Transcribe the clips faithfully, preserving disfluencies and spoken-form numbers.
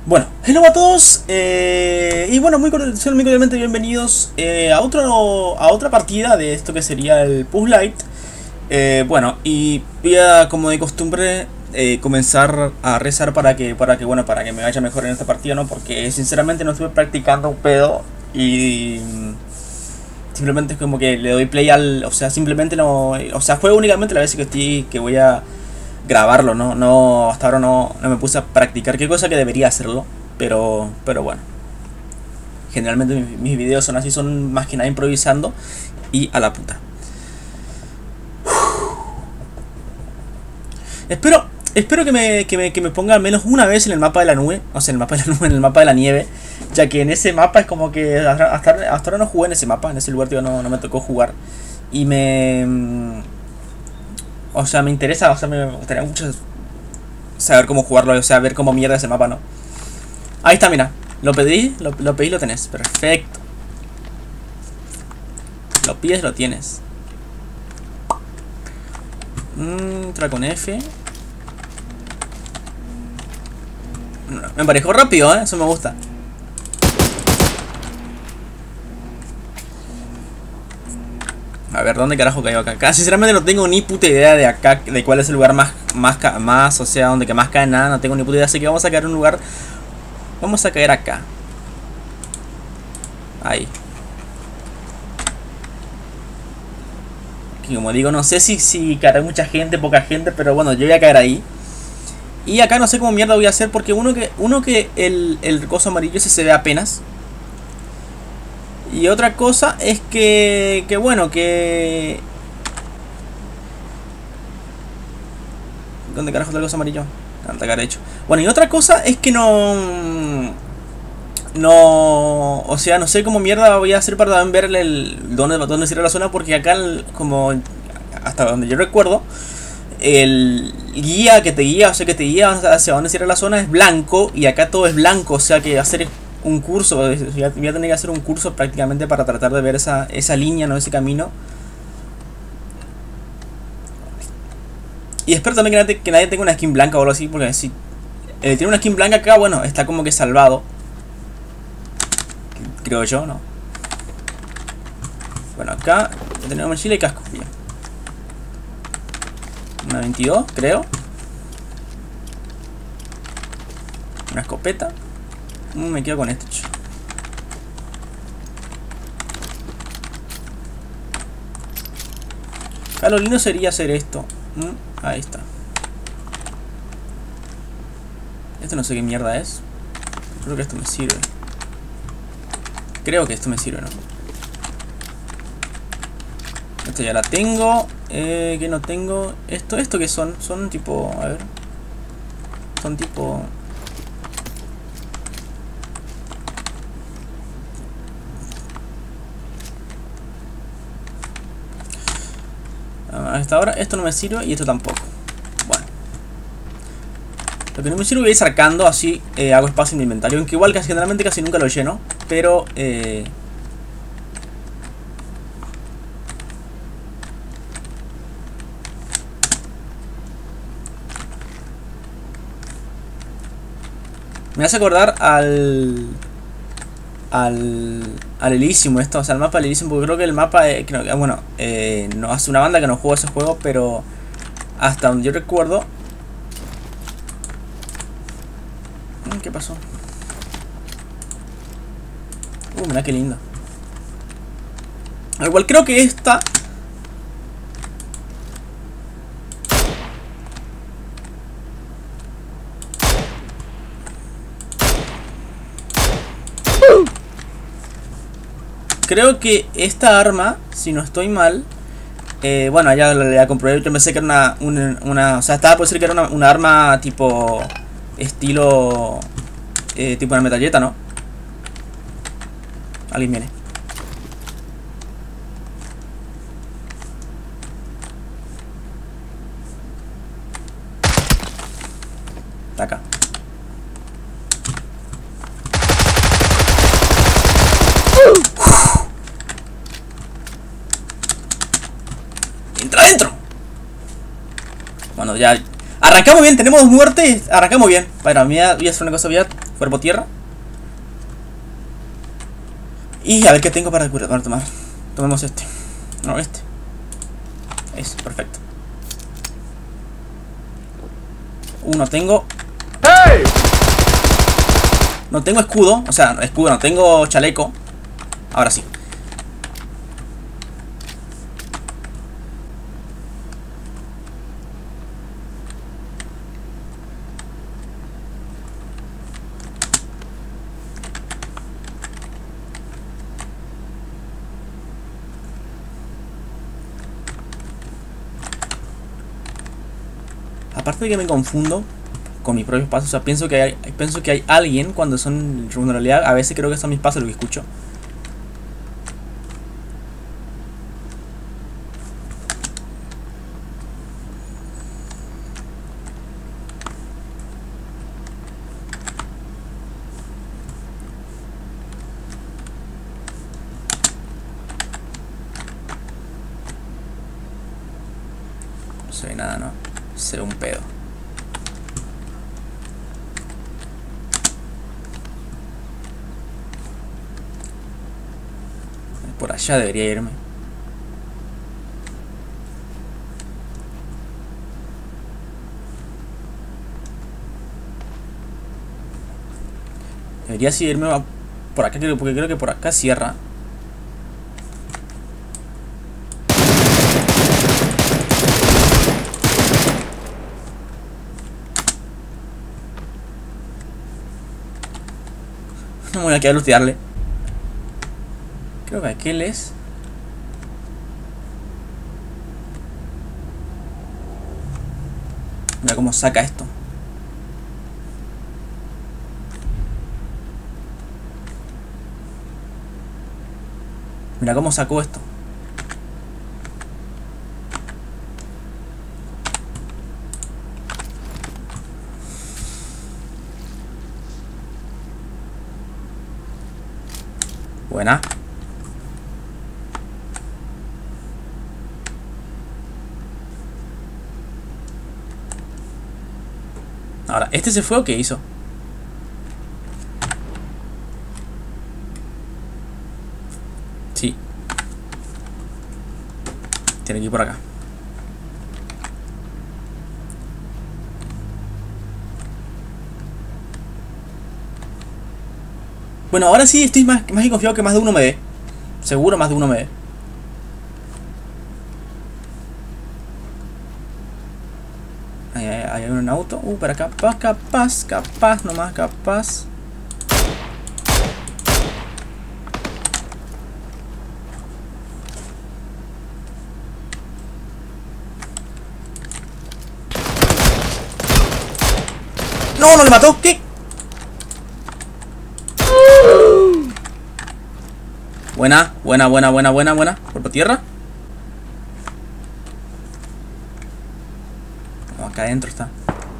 Bueno, hello a todos, eh, y bueno, muy, sean muy cordialmente bienvenidos eh, a, otro, a otra partida de esto que sería el Puzzle. Eh, bueno, y voy a, como de costumbre, eh, comenzar a rezar para que, para que, bueno, para que me vaya mejor en esta partida, ¿no? Porque sinceramente no estuve practicando un pedo y simplemente es como que le doy play al, o sea, simplemente no, o sea, juego únicamente la vez que estoy, que voy a grabarlo, ¿no? No, hasta ahora no, no me puse a practicar, qué cosa que debería hacerlo, pero, pero bueno. Generalmente mis, mis videos son así, son más que nada improvisando y a la puta. Espero, espero que me, que me, que me ponga al menos una vez en el mapa de la nube, o sea, en el mapa de la nube, en el mapa de la nieve, ya que en ese mapa es como que hasta, hasta, hasta ahora no jugué en ese mapa, en ese lugar, tío, no, no me tocó jugar. Y me... O sea, me interesa, o sea, me gustaría mucho saber cómo jugarlo, o sea, ver cómo mierda ese mapa, ¿no? Ahí está, mira. Lo pedí, lo, lo pedí, lo tenés. Perfecto. Lo pides, lo tienes. Mmm, entra con F. Me emparejó rápido, ¿eh? Eso me gusta. A ver, ¿dónde carajo cayó acá? acá? Sinceramente no tengo ni puta idea de acá, de cuál es el lugar más, más, más, o sea, donde que más cae nada. No tengo ni puta idea, así que vamos a caer en un lugar. Vamos a caer acá. Ahí. Aquí, como digo, no sé si, si caerá mucha gente, poca gente, pero bueno, yo voy a caer ahí. Y acá no sé cómo mierda voy a hacer, porque uno que, uno que el, el coso amarillo ese se ve apenas. Y otra cosa es que, que bueno, que... ¿Dónde carajo está el coso amarillo? Tanta cara hecho. Bueno, y otra cosa es que no... No... O sea, no sé cómo mierda voy a hacer para ver el... Dónde, dónde cierra la zona, porque acá, el, como... Hasta donde yo recuerdo, el guía que te guía, o sea, que te guía hacia dónde cierra la zona es blanco. Y acá todo es blanco, o sea, que hacer... un curso, voy a tener que hacer un curso prácticamente para tratar de ver esa, esa línea, no ese camino. Y espero también que nadie, que nadie tenga una skin blanca o algo así, porque si eh, tiene una skin blanca acá, bueno, está como que salvado. Creo yo, ¿no? Bueno, acá tenemos mochila y casco. Bien. Una veintidós, creo. Una escopeta. Me quedo con esto. Acá lo lindo sería hacer esto. Ahí está. Esto no sé qué mierda es. Creo que esto me sirve. Creo que esto me sirve, ¿no? Esto ya la tengo. Eh, que no tengo. Esto, esto que son. Son tipo. A ver. Son tipo. Hasta ahora esto no me sirve y esto tampoco. Bueno, lo que no me sirve voy a ir sacando, así eh, hago espacio en mi inventario. Aunque igual casi generalmente casi nunca lo lleno. Pero eh... me hace acordar al Al, al Elysium esto, o sea, el mapa del Elysium, porque creo que el mapa, eh, creo, bueno, eh, no hace una banda que no juego ese juego, pero hasta donde yo recuerdo... ¿Qué pasó? Uh, mira qué lindo. Igual creo que esta... Creo que esta arma, si no estoy mal, eh, bueno, ya la, la comprobé. Yo pensé que era una, una, una, o sea, estaba por decir que era una, una arma tipo estilo, eh, tipo una metralleta, ¿no? Alguien viene. Está acá. ¡Entra adentro! Bueno, ya arrancamos bien, tenemos dos muertes. Arrancamos bien. Bueno, voy a, voy a hacer una cosa, voy a cuerpo tierra. Y a ver qué tengo para, para tomar. Tomemos este. No, este. Eso, perfecto. Uno tengo. ¡Hey! No tengo escudo. O sea, escudo, no tengo chaleco. Ahora sí. Aparte de que me confundo con mis propios pasos, o sea, pienso que hay, pienso que hay alguien cuando son, en realidad, a veces creo que son mis pasos lo que escucho. No se ve nada, ¿no? Se ve un pedo. Por allá debería irme. Debería sí irme por acá, porque creo que por acá cierra. No me voy a quedar a lutearle. Creo que aquel es. Mira cómo saca esto. Mira cómo sacó esto. Buena. Ahora, ¿este se fue o qué hizo? Sí. Tiene que ir por acá. Bueno, ahora sí estoy más, más que confiado que más de uno me dé. Seguro más de uno me dé. Ahí hay, hay un auto. Uh, para capaz, capaz, capaz, nomás capaz. No, no le mató. ¿Qué? Buena, buena, buena, buena, buena, buena. Cuerpo tierra. Oh, acá adentro está.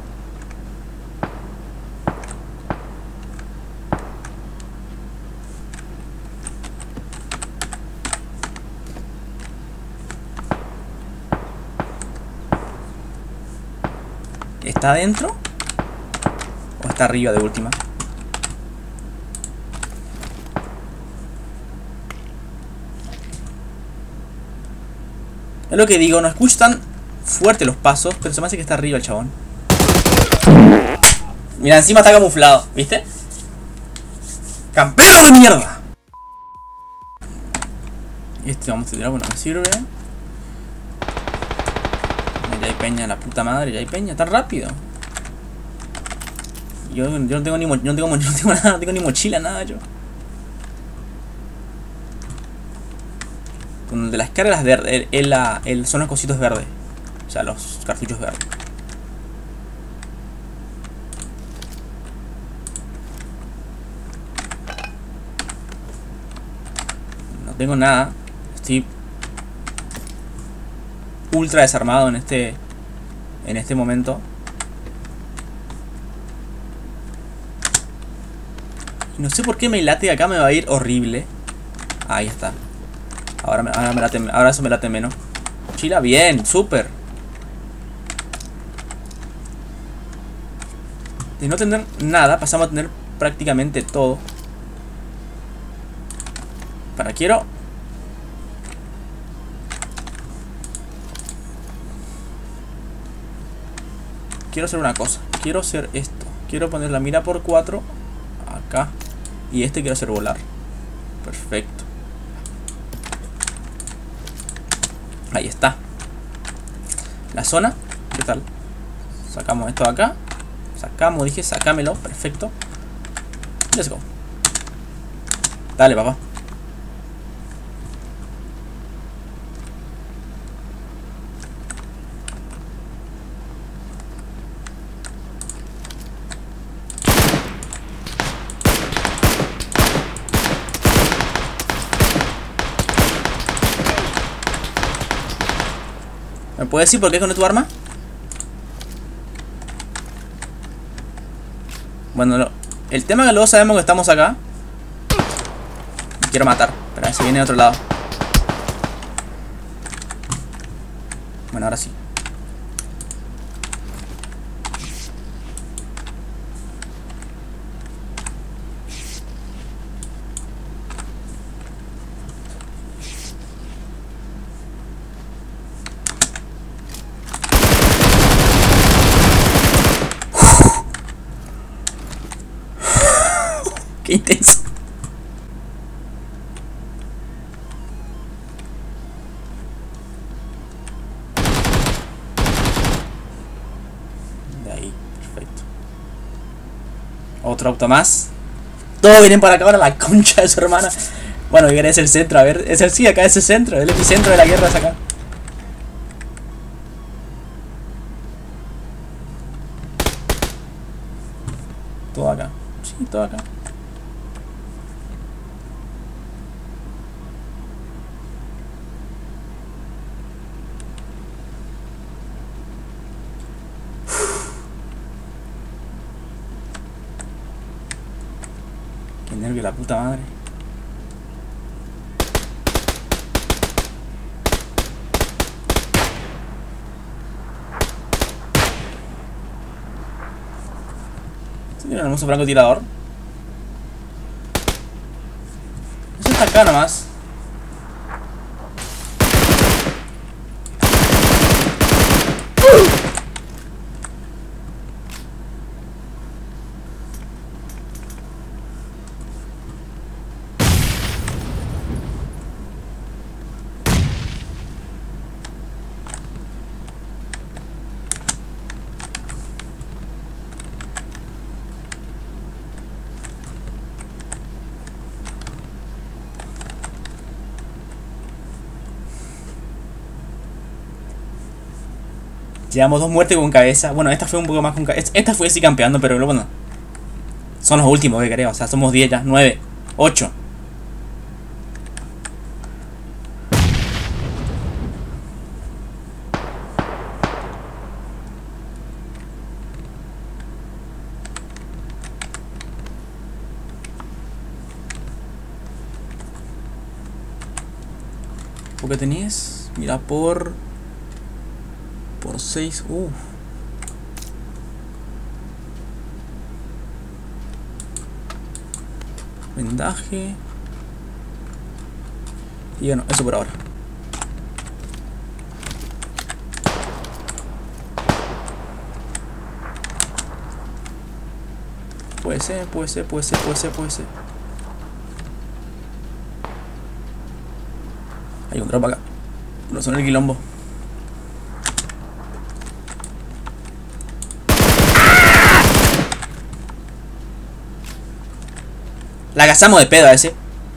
¿Está adentro? ¿O está arriba de última? Es lo que digo, no escucho tan fuerte los pasos, pero se me hace que está arriba el chabón. Mira, encima está camuflado, ¿viste? ¡Campeón de mierda! Y este vamos a tirar, bueno, me sirve. Ya hay peña, la puta madre, ya hay peña, tan rápido. Yo, yo no tengo ni mo yo no tengo, yo no tengo nada, no tengo ni mochila, nada yo. Con el de las cargas verdes, el, el, el, el, son los cositos verdes. O sea, los cartuchos verdes. No tengo nada. Estoy ultra desarmado en este en este momento. Y no sé por qué me late, acá me va a ir horrible. Ahí está. Ahora, me, ahora, me late, ahora eso me late menos. Chila, bien, súper. De no tener nada, pasamos a tener prácticamente todo. Para, quiero... Quiero hacer una cosa. Quiero hacer esto. Quiero poner la mira por cuatro acá. Y este quiero hacer volar. Perfecto. Ahí está. La zona. ¿Qué tal? Sacamos esto de acá. Sacamos, dije, sacámelo. Perfecto. Let's go. Dale, papá. ¿Me puedes decir por qué con tu arma? Bueno, lo, el tema es que luego sabemos que estamos acá. Quiero matar. Espera, se viene de otro lado. Bueno, ahora sí. Qué intenso. De ahí, perfecto. Otro auto más. Todos vienen para acá ahora, la concha de su hermana. Bueno, es el centro, a ver, es el sí, acá es el centro, el epicentro de la guerra es acá. Todo acá, sí, todo acá. Qué nervio la puta madre. Tiene un hermoso francotirador. Eso está acá nomás. Llevamos dos muertes con cabeza. Bueno, esta fue un poco más con cabeza. Esta fue así campeando, pero bueno. Son los últimos que creo. O sea, somos diez ya. nueve. ocho. ¿Por qué tenías? Mira, por... Por seis. Uff. Vendaje. Y bueno, eso por ahora. Puede ser, puede ser, puede ser, puede ser, puede ser. Hay un drop acá. No son el quilombo. La cazamos de pedo a ese.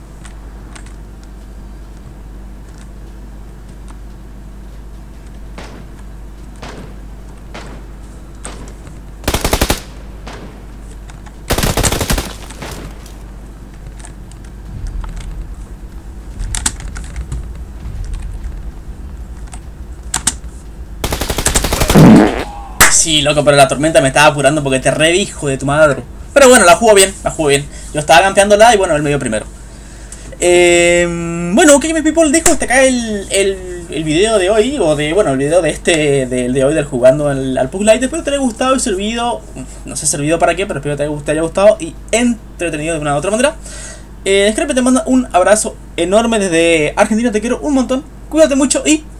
Sí, loco, pero la tormenta me estaba apurando porque te re hijo de tu madre. Pero bueno, la jugó bien, la jugó bien. Yo estaba campeándola y bueno, él me dio primero. Eh, bueno, ok, mi people, dejo hasta acá el, el el video de hoy, o de, bueno, el video de este, del de hoy del jugando al, al Pug Lite. Espero te haya gustado y servido, no sé servido para qué, pero espero que te haya gustado y entretenido de una u otra manera. Eh, Scrappy te manda un abrazo enorme desde Argentina, te quiero un montón, cuídate mucho y